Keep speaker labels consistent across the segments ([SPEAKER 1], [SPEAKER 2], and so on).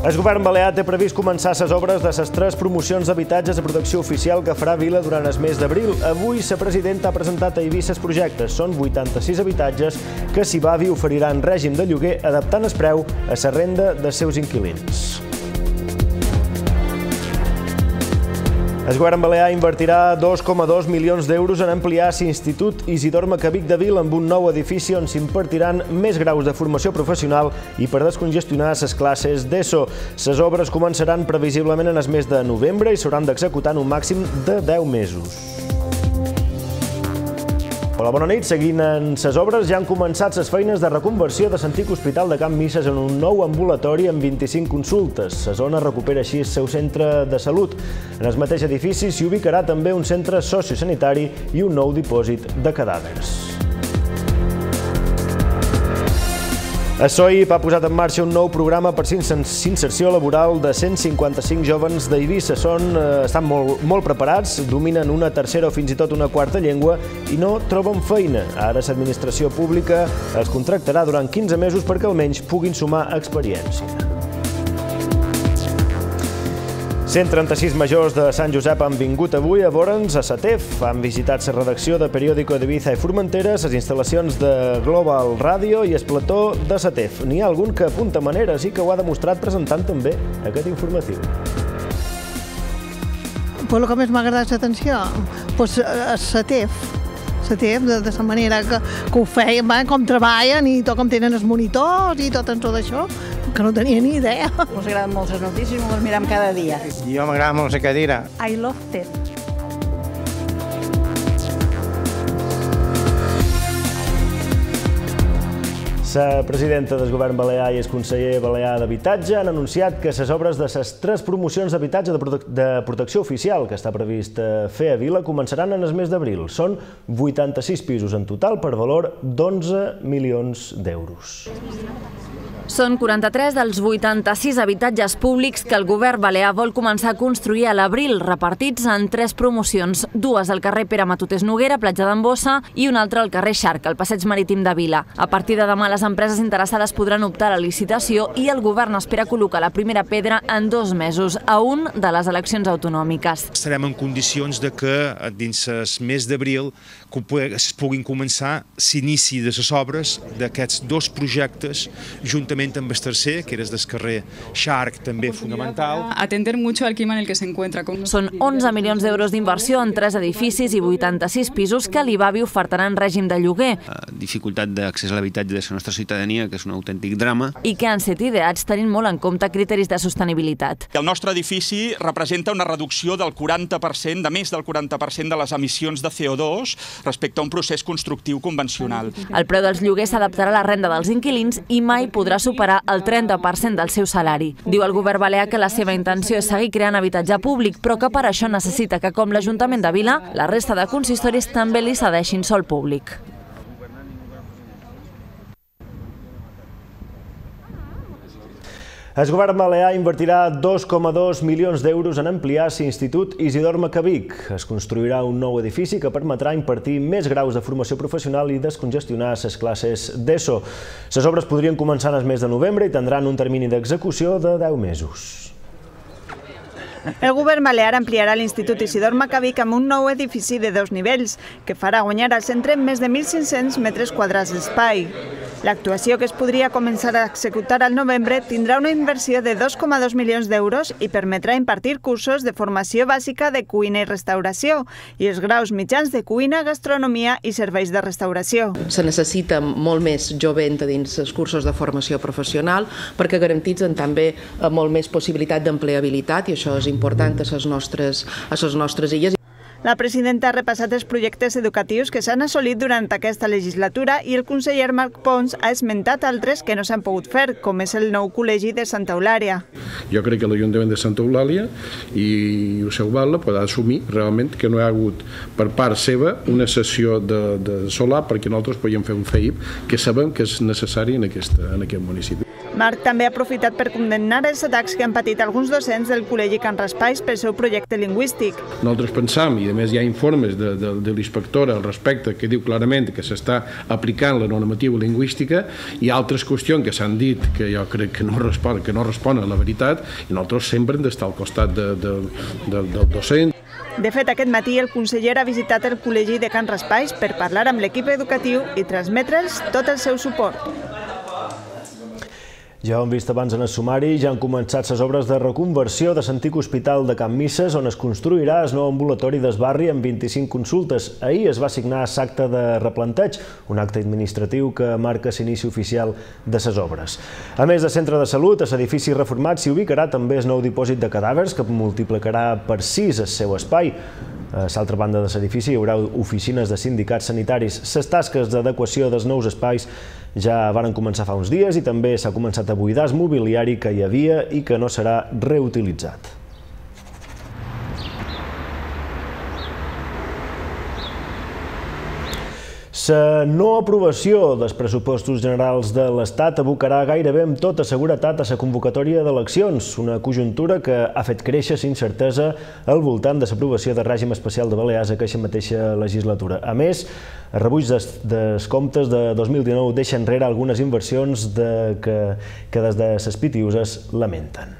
[SPEAKER 1] El govern balear té previst començar les obres de les 3 promocions d'habitatges de protecció oficial que farà Vila durant el mes d'abril. Avui, la presidenta ha presentat a Eivissa els projectes. Són 86 habitatges que Sibavi oferirà en règim de lloguer, adaptant el preu a la renda dels seus inquilins. El govern balear invertirà 2,2 milions d'euros en ampliar l'Institut Isidor Macabic de Vila amb un nou edifici on s'impartiran més graus de formació professional i per descongestionar les classes d'ESO. Les obres començaran previsiblement en el mes de novembre i s'hauran d'executar en un màxim de 10 mesos. Hola, bona nit. Seguint en les obres, ja han començat les feines de reconversió de l'antic Hospital de Can Misses en un nou ambulatori amb 25 consultes. La zona recupera així el seu centre de salut. En el mateix edifici s'hi ubicarà també un centre sociosanitari i un nou dipòsit de cadàvers. El SOIP ha posat en marxa un nou programa per inserció laboral de 155 jovens d'Eivissa. Estan molt preparats, dominen una tercera o fins i tot una quarta llengua i no troben feina. Ara l'administració pública els contractarà durant 15 mesos perquè almenys puguin sumar experiència. 136 majors de Sant Josep han vingut avui a veure'ns a SATEF. Han visitat la redacció de Periódico de Ibiza i Formentera, les instal·lacions de Global Radio i el plató de SATEF. N'hi ha algun que apunta maneres i que ho ha demostrat presentant també aquest informatiu.
[SPEAKER 2] El que més m'ha agradat l'atenció, SATEF, de la manera que ho feien, com treballen i tot com tenen els monitors i tot això, que no tenia ni idea.
[SPEAKER 3] Ens agraden molt les notícies, les mirem cada dia.
[SPEAKER 4] Jo m'agrada molt la cadira.
[SPEAKER 3] I love TED.
[SPEAKER 1] La presidenta del govern balear i el conseller balear d'Habitatge han anunciat que les obres de les 3 promocions d'habitatge de protecció oficial que està previst fer a Vila començaran en el mes d'abril. Són 86 pisos en total per valor d'11 milions d'euros.
[SPEAKER 5] Són 43 dels 86 habitatges públics que el govern balear vol començar a construir a l'abril, repartits en 3 promocions, 2 al carrer Pere Matotés Noguera, platja d'en Bossa, i una altra al carrer Xarca, al passeig marítim de Vila. A partir de demà, les empreses interessades podran optar a la licitació i el govern espera col·locar la primera pedra en 2 mesos, a un de les eleccions autonòmiques.
[SPEAKER 6] Estarem en condicions de que dins el mes d'abril es puguin començar l'inici de les obres d'aquests 2 projectes, juntament amb el tercer, que és del carrer Xarc, també fonamental.
[SPEAKER 7] Atender mucho al clima en el que se encuentra.
[SPEAKER 5] Són 11 milions d'euros d'inversió en 3 edificis i 86 pisos que l'Ibavi ofertarà en règim de lloguer.
[SPEAKER 8] Dificultat d'accés a l'habitatge de la nostra ciutadania, que és un autèntic drama.
[SPEAKER 5] I que han estat ideats tenint molt en compte criteris de sostenibilitat.
[SPEAKER 9] El nostre edifici representa una reducció del 40%, de més del 40% de les emissions de CO2 respecte a un procés constructiu convencional.
[SPEAKER 5] El preu dels lloguers s'adaptarà a la renda dels inquilins i mai podrà superar el 30% del seu salari. Diu el govern balear que la seva intenció és seguir creant habitatge públic, però que per això necessita que, com l'Ajuntament de Vila, la resta de consistoris també li cedeixin sòl públic.
[SPEAKER 1] El govern balear invertirà 2,2 milions d'euros en ampliar l'Institut Isidor Macabic. Es construirà un nou edifici que permetrà impartir més graus de formació professional i descongestionar les classes d'ESO. Les obres podrien començar en el mes de novembre i tindran un termini d'execució de 10 mesos.
[SPEAKER 10] El govern balear ampliarà l'Institut Isidor Macabic amb un nou edifici de 2 nivells, que farà guanyar al centre més de 1.500 metres quadrats d'espai. L'actuació, que es podria començar a executar al novembre, tindrà una inversió de 2,2 milions d'euros i permetrà impartir cursos de formació bàsica de cuina i restauració i els graus mitjans de cuina, gastronomia i serveis de restauració.
[SPEAKER 11] Se necessita molt més jovent dins els cursos de formació professional perquè garantitzen també molt més possibilitat d'empleabilitat i això és important a les nostres illes.
[SPEAKER 10] La presidenta ha repassat els projectes educatius que s'han assolit durant aquesta legislatura i el conseller Marc Pons ha esmentat altres que no s'han pogut fer, com és el nou col·legi de Santa Eulàlia.
[SPEAKER 12] Jo crec que l'Ajuntament de Santa Eulàlia i el seu batlle pot assumir realment que no hi ha hagut per part seva una sessió de solar perquè nosaltres podíem fer un FEIP que sabem que és necessari en aquest municipi.
[SPEAKER 10] Marc també ha aprofitat per condemnar els atacs que han patit alguns docents del Col·legi Can Raspall pel seu projecte lingüístic.
[SPEAKER 12] Nosaltres pensam, i a més hi ha informes de l'inspectora al respecte que diu clarament que s'està aplicant la normativa lingüística, i altres qüestions que s'han dit que jo crec que no responen a la veritat, i nosaltres sempre hem d'estar al costat del docent.
[SPEAKER 10] De fet, aquest matí el conseller ha visitat el Col·legi de Can Raspall per parlar amb l'equip educatiu i transmetre'ls tot el seu suport.
[SPEAKER 1] Ja ho hem vist abans en el sumari, ja han començat les obres de reconversió de l'antic hospital de Can Misses, on es construirà el nou ambulatori d'esbarri amb 25 consultes. Ahir es va signar l'acte de replanteig, un acte administratiu que marca l'inici oficial de les obres. A més de centre de salut, a l'edifici reformat s'hi ubicarà també el nou dipòsit de cadàvers, que multiplicarà per 6 el seu espai. A l'altra banda de l'edifici hi haurà oficines de sindicats sanitaris. Les tasques d'adequació dels nous espais ja van començar fa uns dies i també s'ha començat a buidar el mobiliari que hi havia i que no serà reutilitzat. La no aprovació dels pressupostos generals de l'Estat abocarà gairebé amb tota seguretat a la convocatòria d'eleccions, una conjuntura que ha fet créixer l'incertesa al voltant de l'aprovació del règim especial de Balears aquesta mateixa legislatura. A més, el rebuig dels comptes de 2019 deixa enrere algunes inversions que des de les Pitiuses lamenten.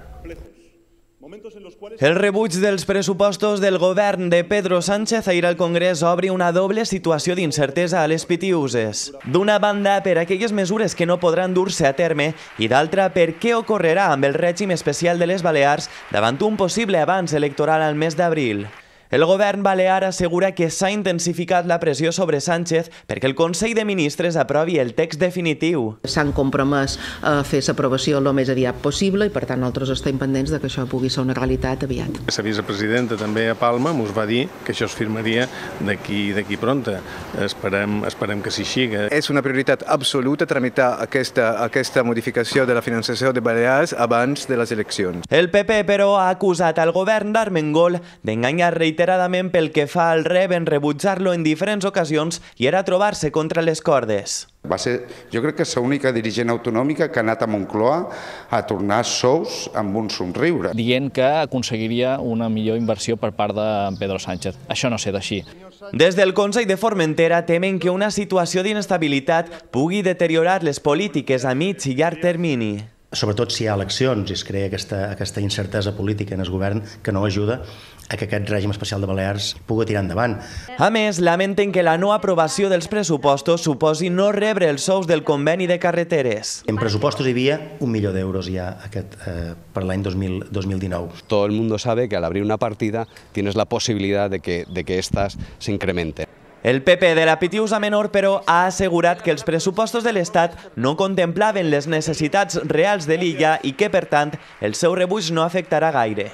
[SPEAKER 13] El rebuig dels pressupostos del govern de Pedro Sánchez ahir al Congrés obre una doble situació d'incertesa a les Pitiuses. D'una banda, per aquelles mesures que no podran dur-se a terme, i d'altra, per què ocorrerà amb el règim especial de les Balears davant un possible avanç electoral al mes d'abril. El govern balear assegura que s'ha intensificat la pressió sobre Sánchez perquè el Consell de Ministres aprovi el text definitiu.
[SPEAKER 11] S'han compromès a fer l'aprovació el més aviat possible i per tant nosaltres estem pendents que això pugui ser una realitat aviat.
[SPEAKER 12] La vicepresidenta també a Palma ens va dir que això es firmaria d'aquí pronta. Esperem que s'hi siga.
[SPEAKER 14] És una prioritat absoluta tramitar aquesta modificació de la finançació de Balears abans de les eleccions.
[SPEAKER 13] El PP, però, ha acusat al govern d'Armengol d'enganyar reiteradament pel que fa al REB en rebutjar-lo en diferents ocasions i era trobar-se contra les cordes.
[SPEAKER 15] Va ser, jo crec que és l'única dirigent autonòmica que ha anat a Moncloa a tornar sous amb un somriure.
[SPEAKER 16] Dient que aconseguiria una millor inversió per part de Pedro Sánchez. Això no ha estat així.
[SPEAKER 13] Des del Consell de Formentera temen que una situació d'inestabilitat pugui deteriorar les polítiques a mig i llarg termini.
[SPEAKER 17] Sobretot si hi ha eleccions i es crea aquesta incertesa política en el govern que no ajuda a que aquest règim especial de Balears pugui tirar endavant.
[SPEAKER 13] A més, lamenten que la no aprovació dels pressupostos suposi no rebre els sous del conveni de carreteres.
[SPEAKER 17] En pressupostos hi havia 1 milió d'euros ja per l'any 2019.
[SPEAKER 18] Todo el mundo sabe que al abrir una partida tienes la posibilidad de que estas se incrementen.
[SPEAKER 13] El PP de la Pitiusa Menor, però, ha assegurat que els pressupostos de l'Estat no contemplaven les necessitats reals de l'illa i que, per tant, el seu rebuig no afectarà gaire.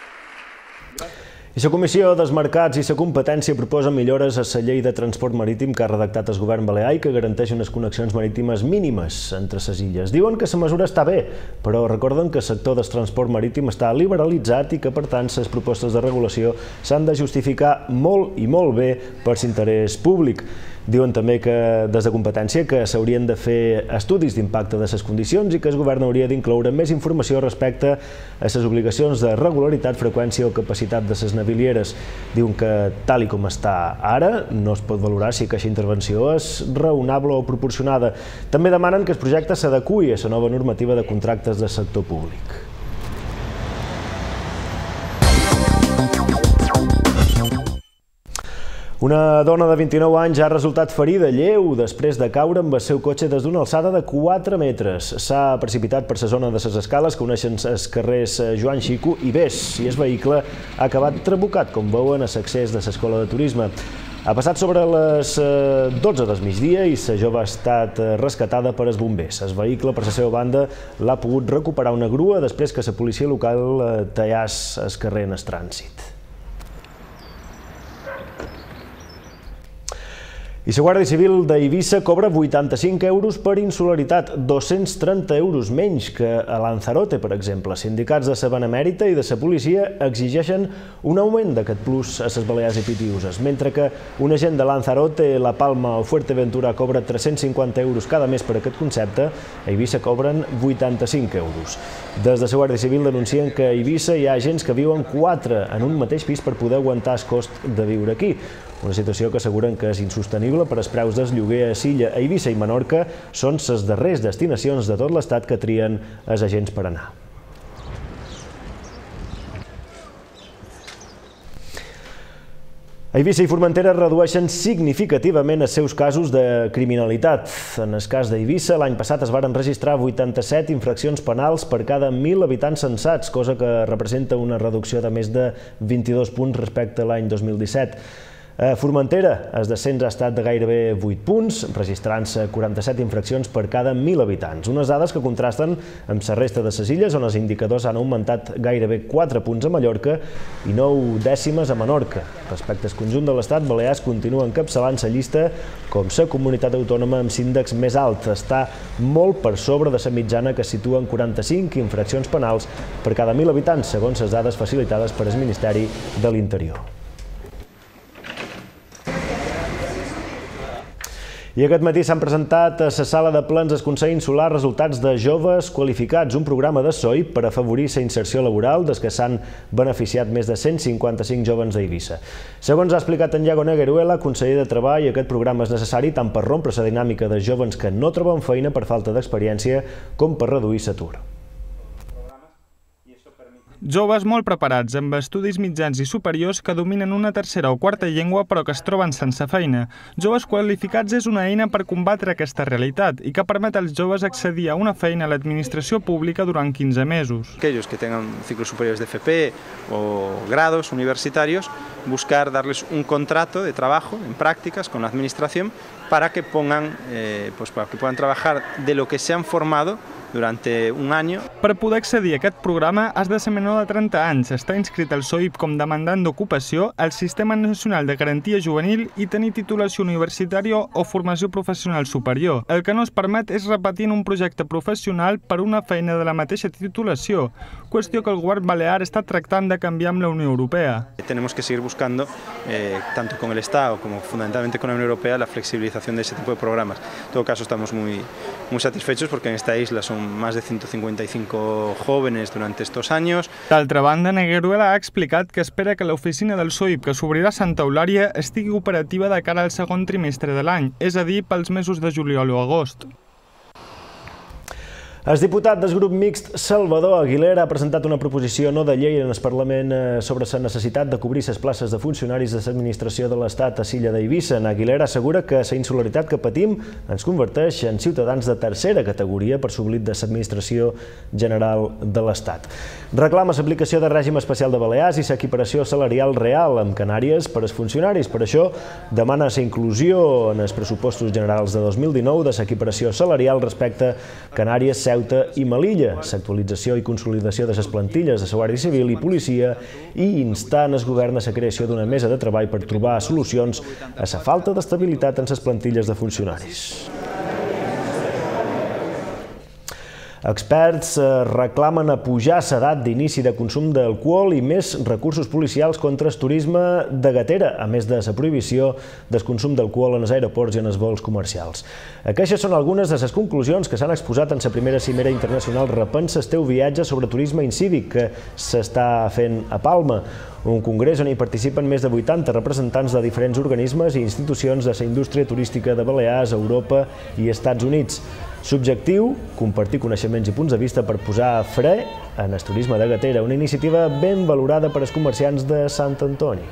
[SPEAKER 1] I la Comissió dels Mercats i la Competència proposa millores a la llei de transport marítim que ha redactat el govern balear i que garanteix unes connexions marítimes mínimes entre les illes. Diuen que la mesura està bé, però recorden que el sector del transport marítim està liberalitzat i que, per tant, les propostes de regulació s'han de justificar molt i molt bé per l'interès públic. Diuen també que des de competència que s'haurien de fer estudis d'impacte de les condicions i que el govern hauria d'incloure més informació respecte a les obligacions de regularitat, freqüència o capacitat de les navilieres. Diuen que, tal com està ara, no es pot valorar si aquesta intervenció és raonable o proporcionada. També demanen que el projecte s'adeqüi a la nova normativa de contractes del sector públic. Una dona de 29 anys ha resultat ferida lleu després de caure amb el seu cotxe des d'una alçada de 4 metres. S'ha precipitat per la zona de les escales que uneixen els carrers Joan Xico i Bes i el vehicle ha acabat trabucat, com veuen, a l'accés de l'escola de turisme. Ha passat sobre les 12 del migdia i la jove ha estat rescatada per els bombers. El vehicle, per la seva banda, l'ha pogut recuperar una grua després que la policia local tallés el carrer en el trànsit. I la Guàrdia Civil d'Eivissa cobra 85 euros per insolaritat, 230 euros menys que a Lanzarote, per exemple. Sindicats de la Benemèrita i de la policia exigeixen un augment d'aquest plus a les Balears i Pitiüses, mentre que un agent de Lanzarote, La Palma o Fuerteventura cobra 350 euros cada mes per aquest concepte, a Eivissa cobren 85 euros. Des de la Guàrdia Civil denuncien que a Eivissa hi ha agents que viuen 4 en un mateix pis per poder aguantar el cost de viure aquí. Una situació que asseguren que és insostenible per als preus del lloguer a Silla, Eivissa i Menorca són les darreres destinacions de tot l'estat que trien els agents per anar. Eivissa i Formentera redueixen significativament els seus casos de criminalitat. En el cas d'Eivissa, l'any passat es varen registrar 87 infraccions penals per cada 1.000 habitants censats, cosa que representa una reducció de més de 22 punts respecte a l'any 2017. A Formentera, el descens ha estat de gairebé 8 punts, registrant-se 47 infraccions per cada 1.000 habitants. Unes dades que contrasten amb la resta de les illes, on els indicadors han augmentat gairebé 4 punts a Mallorca i 9 dècimes a Menorca. Respecte al conjunt de l'estat, Balears continua encapçalant la llista com la comunitat autònoma amb l'índex més alt. Està molt per sobre de la mitjana, que situa en 45 infraccions penals per cada 1.000 habitants, segons les dades facilitades per el Ministeri de l'Interior. I aquest matí s'han presentat a la sala de plens del Consell Insular resultats de Joves Qualificats, un programa de SOI per afavorir la inserció laboral des que s'han beneficiat més de 155 jóvens d'Eivissa. Segons ha explicat en Iago Negueruela, conseller de Treball, aquest programa és necessari tant per rompre la dinàmica de jóvens que no troben feina per falta d'experiència com per reduir l'atur.
[SPEAKER 19] Joves molt preparats, amb estudis mitjans i superiors que dominen una tercera o quarta llengua però que es troben sense feina. Joves Qualificats és una eina per combatre aquesta realitat i que permet als joves accedir a una feina a l'administració pública durant 15 mesos.
[SPEAKER 20] Aquellos que tengan ciclos superiores de FP o grados universitarios, buscar darles un contrato de trabajo en prácticas con la administración para que puedan trabajar de lo que se han formado durante un any.
[SPEAKER 19] Per poder accedir a aquest programa has de ser menor de 30 anys, estar inscrit al SOIP com demandant d'ocupació, al Sistema Nacional de Garantia Juvenil i tenir titulació universitària o formació professional superior. El que no es permet és repetir en un projecte professional per una feina de la mateixa titulació, qüestió que el govern balear està tractant de canviar amb la Unió Europea.
[SPEAKER 20] Tenemos que seguir buscando, tanto con el Estado como fundamentalmente con la Unión Europea, la flexibilización de ese tipo de programas. En todo caso, estamos muy satisfechos porque en esta isla son más de 155 jóvenes durante estos años.
[SPEAKER 19] D'altra banda, Negueruela ha explicat que espera que l'oficina del SOIP que s'obrirà a Santa Eulària estigui operativa de cara al segon trimestre de l'any, és a dir, pels mesos de juliol o agost.
[SPEAKER 1] El diputat del grup mixt Salvador Aguilera ha presentat una proposició no de llei en el Parlament sobre la necessitat de cobrir les places de funcionaris de l'administració de l'Estat a Silla d'Eivissa. Aguilera assegura que la insolaritat que patim ens converteix en ciutadans de tercera categoria per sublit de l'administració general de l'Estat. Reclama l'aplicació de règim especial de Balears i l'equiparació salarial real amb Canàries per als funcionaris. Per això demana la inclusió en els pressupostos generals de 2019 de l'equiparació salarial respecte a Canàries, Ceuta i Melilla, l'actualització i consolidació de les plantilles de la Guàrdia Civil i Policia i instant el govern a la creació d'una mesa de treball per trobar solucions a la falta d'estabilitat en les plantilles de funcionaris. Experts reclamen apujar l'edat d'inici de consum d'alcohol i més recursos policials contra el turisme de gatera, a més de la prohibició del consum d'alcohol en els aeroports i en els vols comercials. Aquestes són algunes de les conclusions que s'han exposat en la primera cimera internacional Repensa el teu viatge sobre turisme incívic que s'està fent a Palma, un congrés on hi participen més de 80 representants de diferents organismes i institucions de la indústria turística de Balears, Europa i Estats Units. L'objectiu, compartir coneixements i punts de vista per posar fre en el turisme de gatera, una iniciativa ben valorada per als comerciants de Sant Antoni.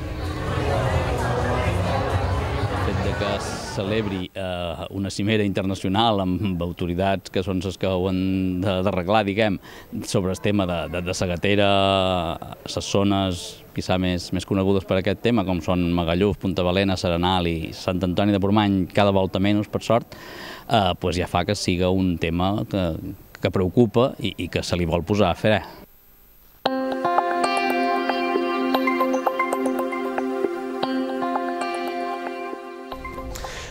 [SPEAKER 16] El fet que es celebri una cimera internacional amb autoritats que són les que ho han d'arreglar, diguem, sobre el tema de la gatera, les zones quizà més conegudes per aquest tema, com són Magalluf, Punta Balena, Serenal i Sant Antoni de Portmany, cada volta menys, per sort, ja fa que siga un tema que preocupa i que se li vol posar a fre.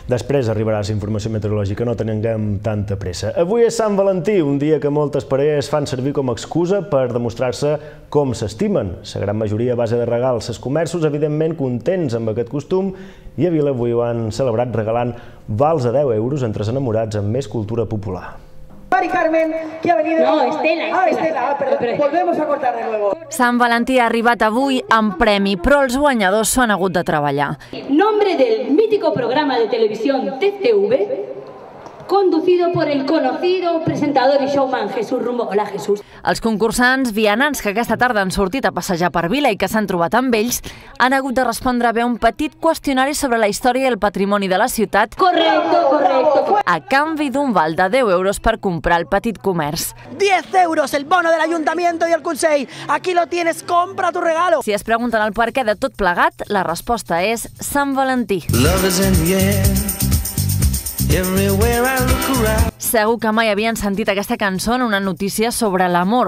[SPEAKER 1] Després arribarà la informació meteorològica, no tinguem tanta pressa. Avui és Sant Valentí, un dia que moltes parelles fan servir com a excusa per demostrar-se com s'estimen. La gran majoria a base de regals. Els comerços, evidentment, contents amb aquest costum, i a Vila avui ho han celebrat regalant vals a 10 euros entre els enamorats amb més cultura popular.
[SPEAKER 21] Mari Carmen, que ha venido... No, Estela. Estela, perdón. Volvemos a cortar de nuevo.
[SPEAKER 5] Sant Valentí ha arribat avui amb premi, però els guanyadors s'ho han hagut de treballar.
[SPEAKER 22] Nombre del mítico programa de televisión TCV, conducido por el conocido presentador y showman Jesús Rumbo. Hola, Jesús.
[SPEAKER 5] Els concursants vianants que aquesta tarda han sortit a passejar per Vila i que s'han trobat amb ells han hagut de respondre bé un petit qüestionari sobre la història i el patrimoni de la ciutat.
[SPEAKER 22] Correcto.
[SPEAKER 5] A canvi d'un val de 10 euros per comprar el petit comerç.
[SPEAKER 21] 10 euros el bono del Ayuntamiento y el Consell. Aquí lo tienes, compra tu regalo.
[SPEAKER 5] Si es pregunten el per què de tot plegat, la resposta és Sant Valentí. Segur que mai havien sentit aquesta cançó en una notícia sobre l'amor.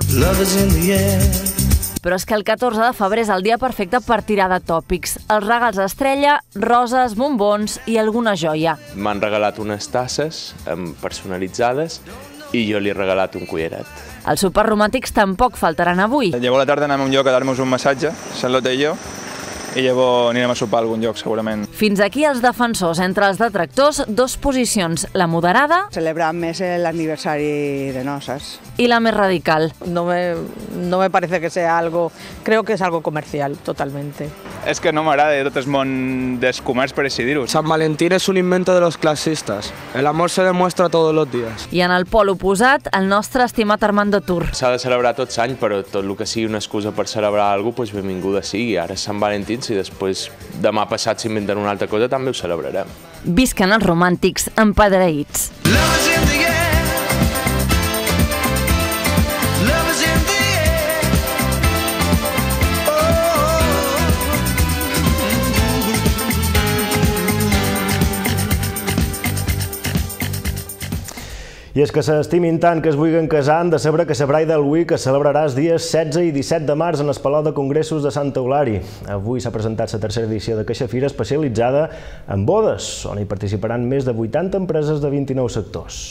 [SPEAKER 5] Però és que el 14 de febrer és el dia perfecte per tirar de tòpics. Els regals estrella, roses, bombons i alguna joia.
[SPEAKER 23] M'han regalat unes tasses personalitzades i jo li he regalat un collaret.
[SPEAKER 5] Els superromàntics tampoc faltaran avui.
[SPEAKER 24] Llavors a la tarda anem a un lloc a dar-nos un massatge, Charlotte i jo, i llavors anirem a sopar a algun lloc, segurament.
[SPEAKER 5] Fins aquí els defensors. Entre els detractors, dos posicions. La moderada...
[SPEAKER 25] Celebrar més l'aniversari de noces.
[SPEAKER 5] I la més radical.
[SPEAKER 26] No me parece que sea algo... Creo que es algo comercial, totalmente.
[SPEAKER 24] És que no m'agrada tot el món del comerç, per així dir-ho.
[SPEAKER 27] San Valentín es un invento de los clasistas. El amor se demuestra todos los días.
[SPEAKER 5] I en el pol oposat, el nostre estimat Armando Tur.
[SPEAKER 23] S'ha de celebrar tots anys, però tot el que sigui una excusa per celebrar alguna cosa, benvinguda sigui. Ara és Sant Valentí, si després demà passat s'inventen una altra cosa, també ho celebrarem.
[SPEAKER 5] Visquen els romàntics empedraïts.
[SPEAKER 1] I és que s'estimin tant que es vulguin casar, han de saber que la Bridal Week es celebrarà els dies 16 i 17 de març en el Palau de Congressos de Santa Eulària. Avui s'ha presentat la tercera edició d'aquesta fira especialitzada en bodes, on hi participaran més de 80 empreses de 29 sectors.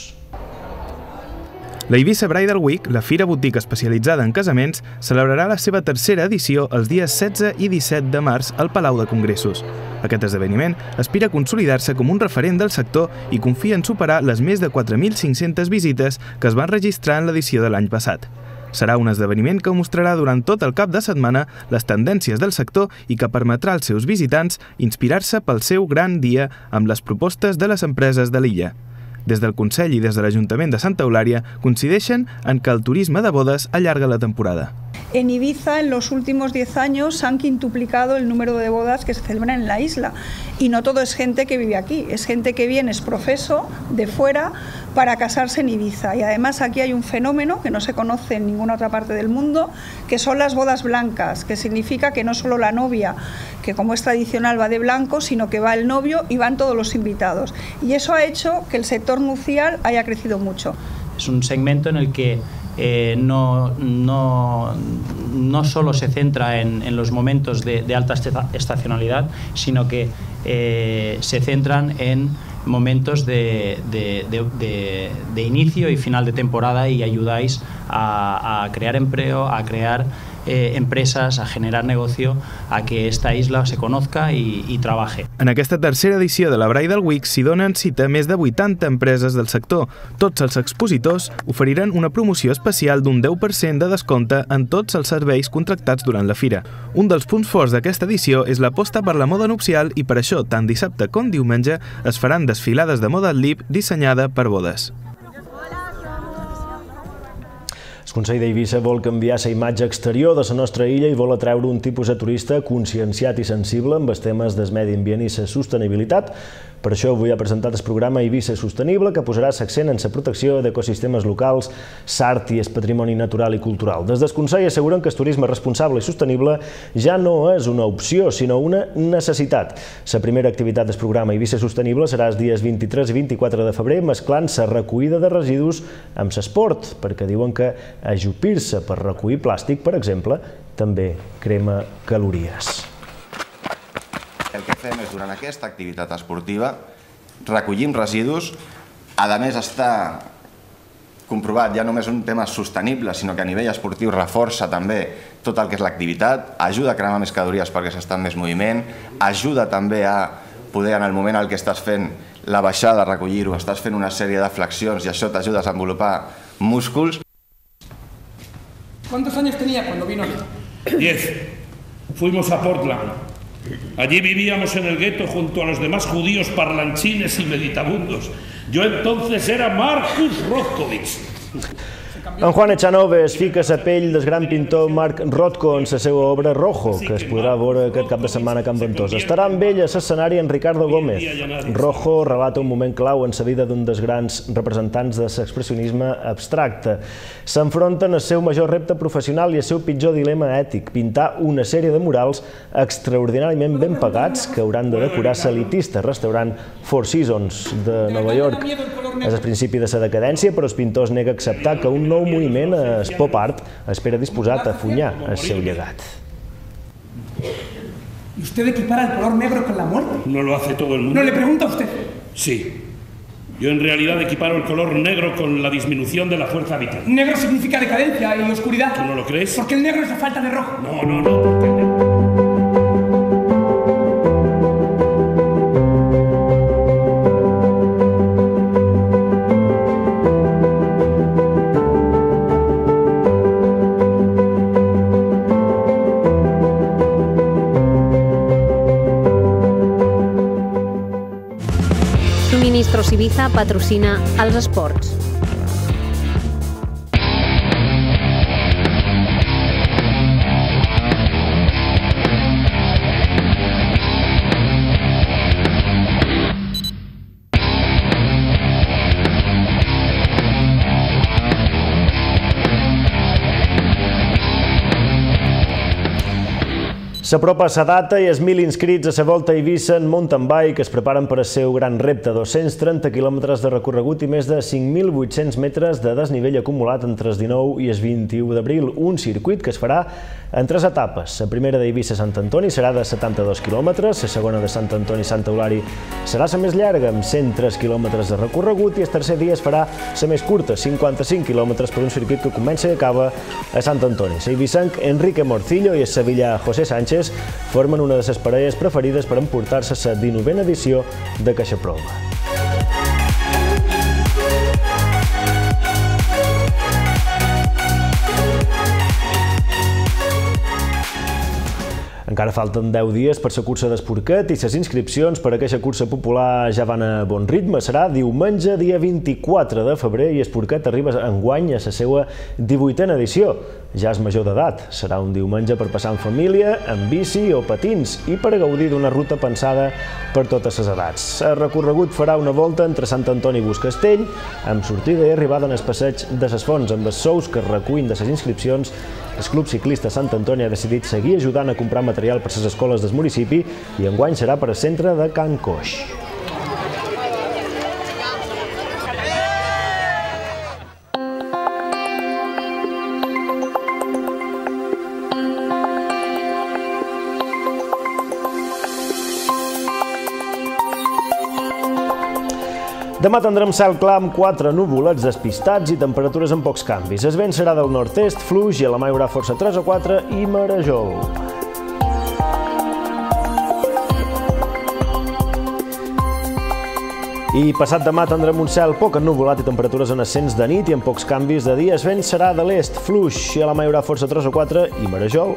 [SPEAKER 19] La Eivissa Bridal Week, la fira botiga especialitzada en casaments, celebrarà la seva tercera edició els dies 16 i 17 de març al Palau de Congressos. Aquest esdeveniment aspira a consolidar-se com un referent del sector i confia en superar les més de 4.500 visites que es van registrar en l'edició de l'any passat. Serà un esdeveniment que mostrarà durant tot el cap de setmana les tendències del sector i que permetrà als seus visitants inspirar-se pel seu gran dia amb les propostes de les empreses de l'illa. Des del Consell i des de l'Ajuntament de Santa Eulària coincideixen en que el turisme de bodes allarga la temporada.
[SPEAKER 28] En Ibiza, en los últimos 10 años, se han quintuplicado el número de bodas que se celebran en la isla. Y no todo es gente que vive aquí, es gente que viene, es profeso, de fuera, para casarse en Ibiza. Y además aquí hay un fenómeno que no se conoce en ninguna otra parte del mundo, que son las bodas blancas, que significa que no solo la novia, que como es tradicional va de blanco, sino que va el novio y van todos los invitados. Y eso ha hecho que el sector nupcial haya crecido mucho.
[SPEAKER 29] Es un segmento en el que no solo se centra en los momentos de alta estacionalidad, sino que se centran en momentos de inicio y final de temporada y ayudáis a crear empleo, a crear empreses, a generar negocio, a que esta isla se conozca i trabaje.
[SPEAKER 19] En aquesta tercera edició de la Bridal Week s'hi donen cita més de 80 empreses del sector. Tots els expositors oferiran una promoció especial d'un 10% de descompte en tots els serveis contractats durant la fira. Un dels punts forts d'aquesta edició és l'aposta per la moda nupcial i per això, tant dissabte com diumenge, es faran desfilades de moda lip dissenyada per bodes.
[SPEAKER 1] El Consell d'Eivissa vol canviar la imatge exterior de la nostra illa i vol atreure un tipus de turista conscienciat i sensible amb els temes del medi ambient i la sostenibilitat. Per això avui ha presentat el programa Eivissa Sostenible, que posarà l'accent en la protecció d'ecosistemes locals, l'art i el patrimoni natural i cultural. Des del Consell asseguren que el turisme responsable i sostenible ja no és una opció, sinó una necessitat. La primera activitat del programa Eivissa Sostenible serà els dies 23 i 24 de febrer, mesclant la recollida de residus amb l'esport, perquè diuen que ajupir-se per recollir plàstic, per exemple, també crema calories.
[SPEAKER 30] El que fem és, durant aquesta activitat esportiva,
[SPEAKER 2] recollim residus, a més està comprovat ja només un tema sostenible, sinó que a nivell esportiu reforça també tot el que és l'activitat, ajuda a cremar més calories perquè s'està en més moviment, ajuda també a poder, en el moment en què estàs fent la baixada, recollir-ho, estàs fent una sèrie de flexions i això t'ajuda a desenvolupar músculs.
[SPEAKER 3] ¿Cuántos años tenía cuando vino aquí?
[SPEAKER 4] 10. Fuimos a Portland. Allí vivíamos en el gueto junto a los demás judíos parlanchines y meditabundos. Yo entonces era Marcus Rothkowitz.
[SPEAKER 1] En Juan Echanove es fica la pell del gran pintor Marc Rothko en la seva obra Rojo, que es podrà veure aquest cap de setmana a Can Ventós. Estarà amb ell a l'escenari en Ricardo Gómez. Rojo relata un moment clau en la vida d'un dels grans representants de l'expressionisme abstracte. S'enfronten al seu major repte professional i al seu pitjor dilema ètic, pintar una sèrie de murals extraordinàriament ben pagats que hauran de decorar l'elitista restaurant Four Seasons de Nova York. És el principi de la decadència, però el pintor es nega a acceptar que un nou moviment, el pop art, espera disposat a afunyar el seu llegat.
[SPEAKER 3] ¿Y usted equipara el color negro con la muerte?
[SPEAKER 4] ¿No lo hace todo el mundo?
[SPEAKER 3] ¿No le pregunta a usted?
[SPEAKER 4] Sí. Yo en realidad equiparo el color negro con la disminución de la fuerza vital.
[SPEAKER 3] Negro significa decadencia y oscuridad.
[SPEAKER 4] ¿Tú no lo crees?
[SPEAKER 3] Porque el negro es la falta de rojo.
[SPEAKER 4] No, no, no, porque el negro...
[SPEAKER 6] Suministros Ibiza patrocina els esports.
[SPEAKER 1] S'apropa la data i els 1.000 inscrits a la Volta a Eivissa en mountain bike es preparen per al seu gran repte, 230 quilòmetres de recorregut i més de 5.800 metres de desnivell acumulat entre el 19 i el 21 d'abril, un circuit que es farà en 3 etapes. La primera d'Eivissa-Sant Antoni serà de 72 quilòmetres, la segona de Sant Antoni-Sant Eulari serà la més llarga, amb 103 quilòmetres de recorregut, i el tercer dia es farà la més curta, 55 quilòmetres per un circuit que comença i acaba a Sant Antoni. L'eivissenc Enrique Morcillo i el sevillà José Sánchez formen una de les parelles preferides per emportar-se la 19a edició de CaixaProva. Encara falten 10 dies per la cursa d'Esporquet i les inscripcions per a aquesta cursa popular ja van a bon ritme. Serà diumenge, dia 24 de febrer, i Esporquet arriba enguany a la seva 18a edició. Ja és major d'edat. Serà un diumenge per passar en família, en bici o patins i per gaudir d'una ruta pensada per totes les edats. El recorregut farà una volta entre Sant Antoni i Buscastell, amb sortida i arribada en el passeig de les Fonts, amb els sous que es recullen de les inscripcions. El Club Ciclista Sant Antoni ha decidit seguir ajudant a comprar material per les escoles del municipi i enguany serà per al centre de Can Coix. Demà tindrem cel clar amb 4 nuvolets despistats i temperatures amb pocs canvis. El vent serà del nord-est, fluix, i a la mà hi haurà força 3 o 4 i marejol. I passat demà tindrem un cel poc ennuvolat i temperatures en ascens de nit i amb pocs canvis de dia. El vent serà de l'est, fluix, i a la mà hi haurà força 3 o 4 i marejol.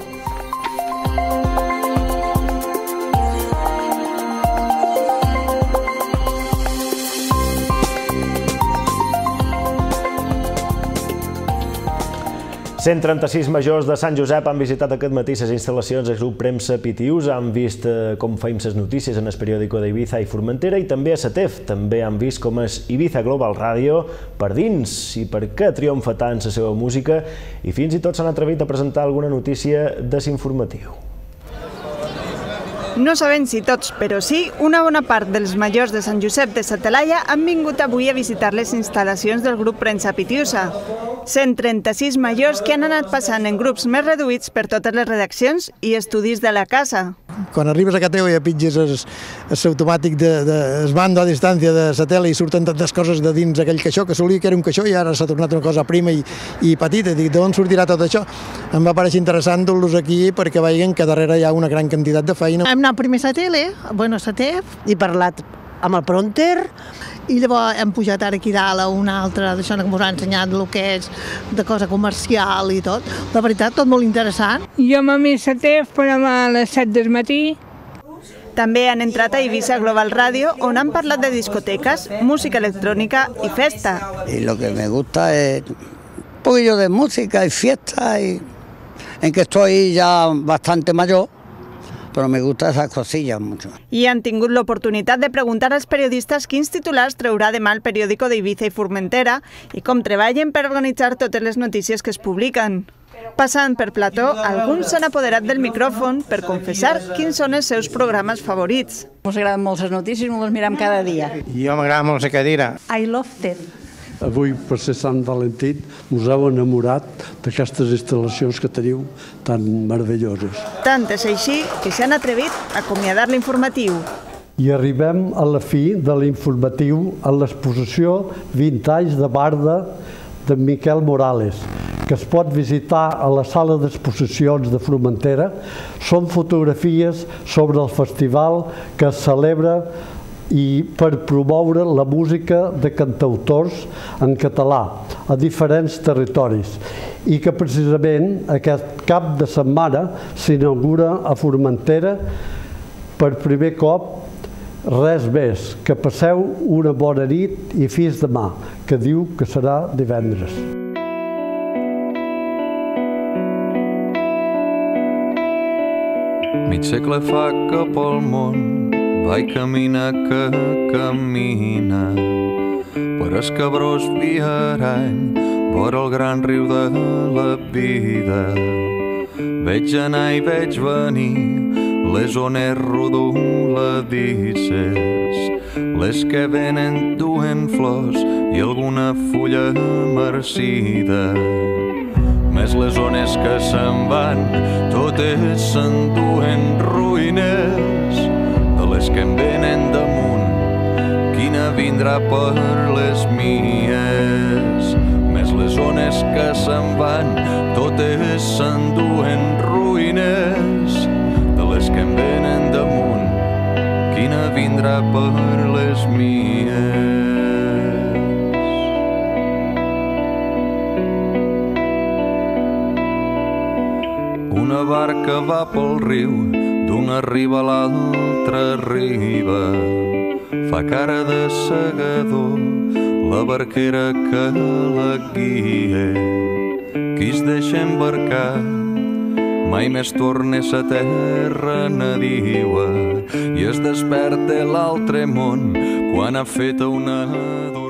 [SPEAKER 1] – 136 majors de Sant Josep han visitat aquest matí les instal·lacions del grup Premsa Pitius, han vist com feim les notícies en el periòdico d'Ibiza i Formentera, i també a Setef. També han vist com és Ibiza Global Radio per dins i per què triomfa tant la seva música, i fins i tot s'han atrevit a presentar alguna notícia desinformatiu.
[SPEAKER 7] No sabem si tots, però sí, una bona part dels majors de Sant Josep de sa Talaia han vingut avui a visitar les instal·lacions del grup Premsa Pitiusa. 136 majors que han anat passant en grups més reduïts per totes les redaccions i estudis de la casa.
[SPEAKER 8] Quan arribes a casa teva i pitges l'automàtic del mando a distància de la tele i surten tantes coses de dins aquell caixó, que solia que era un caixó i ara s'ha tornat una cosa prima i petita. Dic, d'on sortirà tot això? Em va pareixer interessant dur-los aquí perquè veien que darrere hi ha una gran quantitat de feina.
[SPEAKER 26] Hem anat primer a la tele, bueno, a la TEF, i parlat amb el Pronter, i llavors hem pujat ara aquí dalt a una altra, d'això que ens ha ensenyat el que és de cosa comercial i tot. La veritat, tot molt interessant.
[SPEAKER 9] Jo m'he mis a TEF per a les 7 del matí.
[SPEAKER 7] També han entrat a Ibiza Global Radio, on han parlat de discoteques, música electrònica i festa.
[SPEAKER 10] Y lo que me gusta es un poquillo de música y fiesta, y en que estoy ya bastante mayor, però me gustan esas cosillas mucho.
[SPEAKER 7] I han tingut l'oportunitat de preguntar als periodistes quins titulars treurà demà el periòdico d'Ibiza i Formentera i com treballen per organitzar totes les notícies que es publiquen. Passant per plató, alguns s'han apoderat del micròfon per confessar quins són els seus programes favorits.
[SPEAKER 11] Ens agraden molt les notícies, ens les mirem cada dia.
[SPEAKER 12] Jo m'agrada molt la cadira.
[SPEAKER 11] I love TED.
[SPEAKER 14] Avui, per ser Sant Valentí, us heu enamorat d'aquestes instal·lacions que teniu tan meravelloses.
[SPEAKER 7] Tant és així que s'han atrevit a acomiadar l'informatiu.
[SPEAKER 14] I arribem a la fi de l'informatiu a l'exposició 20 anys de Barda de Miquel Morales, que es pot visitar a la sala d'exposicions de Formentera. Són fotografies sobre el festival que es celebra i per promoure la música de cantautors en català a diferents territoris i que precisament aquest cap de setmana s'inaugura a Formentera per primer cop. Res més, que passeu una bona nit i fins demà, que diu que serà divendres.
[SPEAKER 15] Mig segle fa que pel món vaig caminar que camina per escabrós viarany vora el gran riu de la vida. Veig anar i veig venir les ones rodoladisses, les que venen duen flors i alguna fulla marcida. Més les ones que se'n van, totes s'enduen ruïnes, de les que em venen damunt, quina vindrà per les mies. Més les ones que se'n van, totes s'enduen ruïnes, de les que em venen damunt, quina vindrà per les mies. Una barca va pel riu, d'una riba a l'altra riba. Fa cara de segador la barquera que la guia. Qui es deixa embarcar mai més tornes a terra nadiua i es desperta l'altre món quan ha fet una